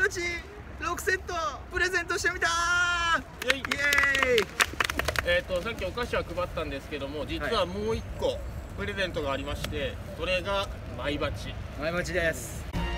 ムチ6セットプレゼントしてみたー。イエーイ。 さっきお菓子は配ったんですけども、実はもう1個プレゼントがありまして、それがマイバチ。 マイバチです。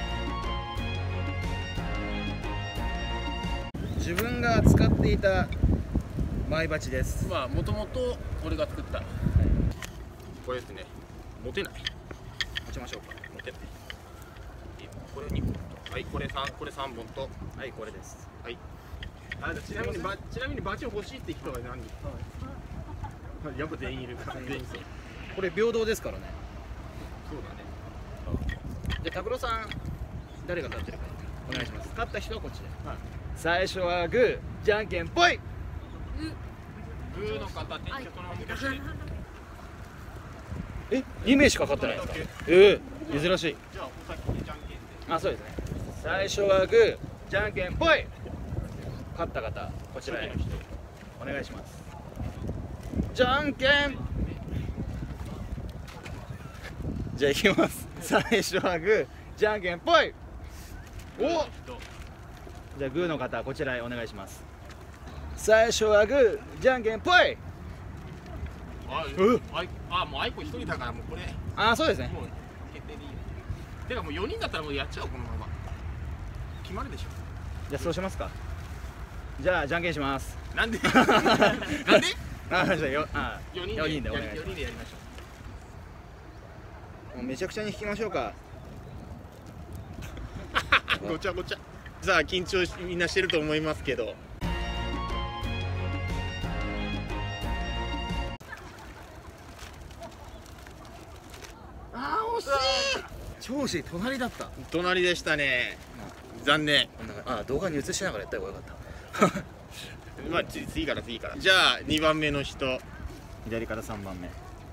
自分が使っていたマイバチです。 まあもともと俺が作った、これですね。持てない。 持ちましょうか。 持てない。これ2本と、はい、これ3本と、 はい、これです。 はい。ちなみにバチ欲しいって人は何人？やっぱ全員いるから。全員そう。 これ平等ですからね。 そうだね。 じゃあ拓郎さん、誰が勝ってるかお願いします。勝った人はこっちで。最初はグー、じゃんけんぽい。 グーの方、手このまま向かして。 2名しか勝ってないんですか。珍しい。 じゃあお先にじゃんけんで。 あ、そうですね。最初はグー、じゃんけんぽい。勝った方、こちらへお願いします。じゃんけん。じゃあいきます。最初はグー、じゃんけんぽい。お。じゃあグーの方、こちらへお願いします。最初はグー、じゃんけんぽい。 もうアイコ1人だからもうこれ。 あ、そうですね。 もう決定でいいよ。てかもう4人だったらもうやっちゃおう、このまま。決まるでしょ。 じゃあそうしますか。じゃあじゃんけんします。 なんで？なんで？ 4人でお願いします。 4人でやりましょもうめちゃくちゃに引きましょうか。 ごちゃごちゃ。さあ緊張みんなしてると思いますけど。 惜しい。超惜しい。隣だった。 隣でしたね。残念。 動画に映しながらやった方がよかった。 まあ次から。じゃあ2番目の人。 左から3番目。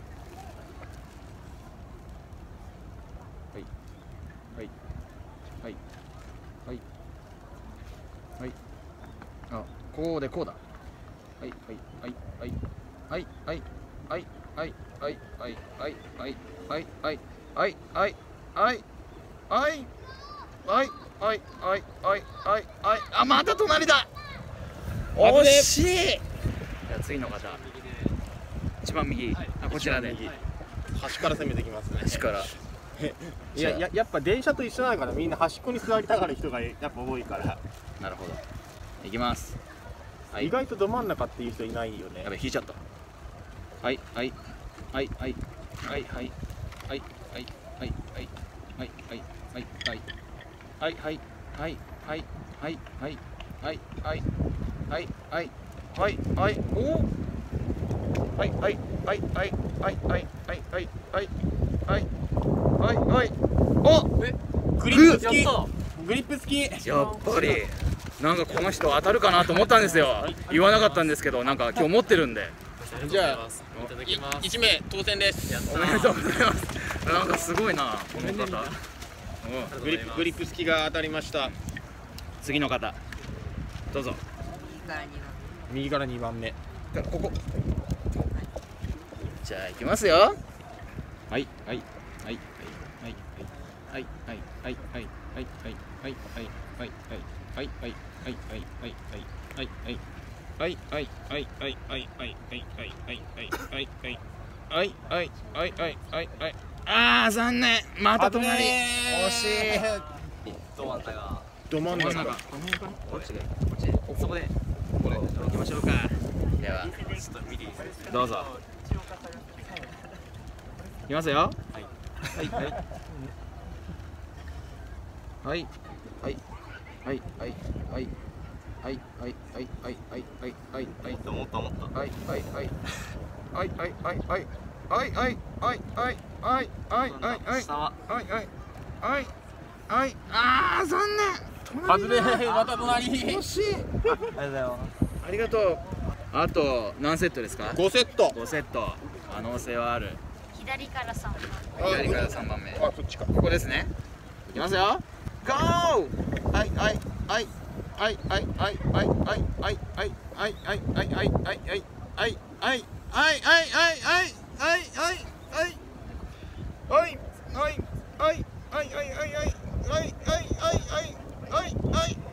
はい。あ、こうでこうだ。はい。あ、また隣だ。惜しい。じゃあ次の方。一番右。こちらで。 端から攻めてきますね。 端から。 やっぱ電車と一緒だからみんな端っこに座りたがる人がやっぱ多いから。 なるほど。いきます。 意外とど真ん中っていう人いないよね。 やべ、引いちゃった。はい。 グリップ付き。グリップ付き。 やっぱりなんかこの人当たるかなと思ったんですよ。言わなかったんですけど、なんか今日持ってるんで。 じゃあ1名当選です。 おめでとうございます。なんかすごいなこの方。 グリップ付きが当たりました。 次の方どうぞ。 右から2番目。 ここ。じゃあ行きますよ。ああ残念。また隣。惜しい。 ど真ん中。 こっちでそこでこれ行きましょうか。ではどうぞ。いきますよ。ああ残念。 外れ。また隣。 惜しい。ありがとう。あと何セットですか。 5セット。 5セット。可能性はある。 左から3番目。 あ、そっちか。 ここですね。いきますよ。ゴー。はい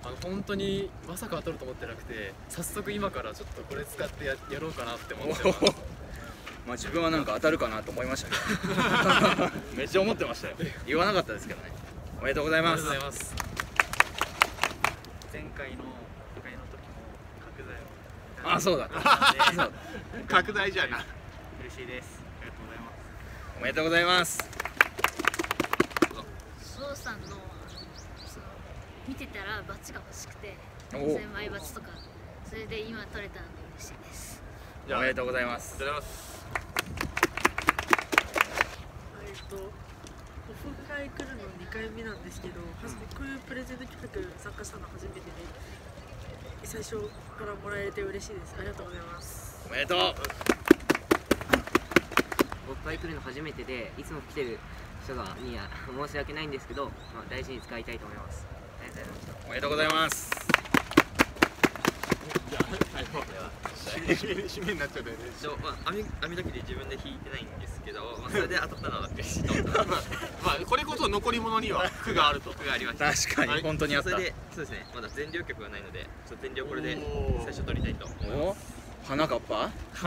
本当にまさか当たると思ってなくて、早速今からちょっとこれ使ってやろうかなって思ってます。 まあ自分はなんか当たるかなと思いましたけどめっちゃ思ってましたよ。言わなかったですけどね。おめでとうございます。 ありがとうございます。 前回の時も角材をあ、そうだ。そう拡大じゃな。 嬉しいです。ありがとうございます。 おめでとうございます。 翔さんの見てたらバッジが欲しくて、 おそういうマイバッジとか、それで今取れたので嬉しいです。 おめでとうございます。 ありがとうございます。 オフ会来るの2回目なんですけど、こういうプレゼント企画参加したの初めてで、最初からもらえて嬉しいです。ありがとうございます。 おめでとう。 オフ会来るの初めてで、いつも来てる人には申し訳ないんですけど、大事に使いたいと思います。ありがとうございました。 おめでとうございます。 締めになっちゃったよね。 網だけで自分で引いてないんですけど、それで当たったのは嬉しいと思ってます。 まあこれこそ残り物には苦があると。 がありました。 確かに本当にあった。 それでそうですね。まだ全量曲がないので、全量これで最初取りたいと思います。 お、花かっぱ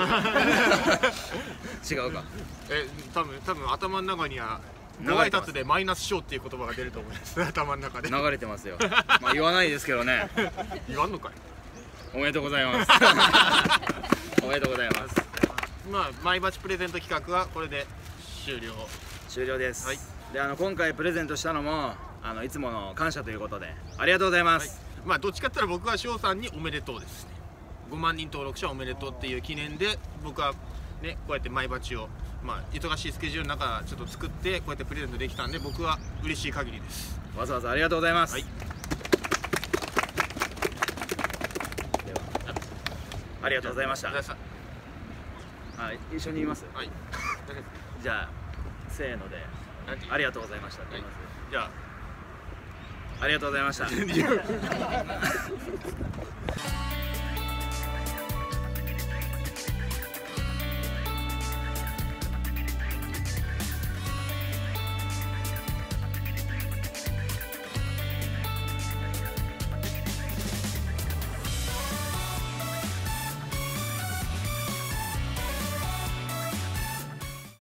違うか。 多分頭の中にはご挨拶でマイナス小っていう言葉が出ると思います。頭の中で流れてますよ。まあ言わないですけどね。 言わんのかい。 おめでとうございます。おめでとうございます。 まあマイバチプレゼント企画はこれで終了です。 はい。 で今回プレゼントしたのもいつもの感謝ということでありがとうございます。 まあどっちかって言ったら僕は翔さんにおめでとうですね。5万人登録者おめでとうっていう記念で僕はねこうやってマイバチを忙しいスケジュールの中ちょっと作ってこうやってプレゼントできたんで僕は嬉しい限りです。 わざわざありがとうございます。 はい。 ありがとうございました。 ありがとう一緒に言います。 ございました。はい。 じゃあせーのでありがとうございましたって言います。 じゃあありがとうございました。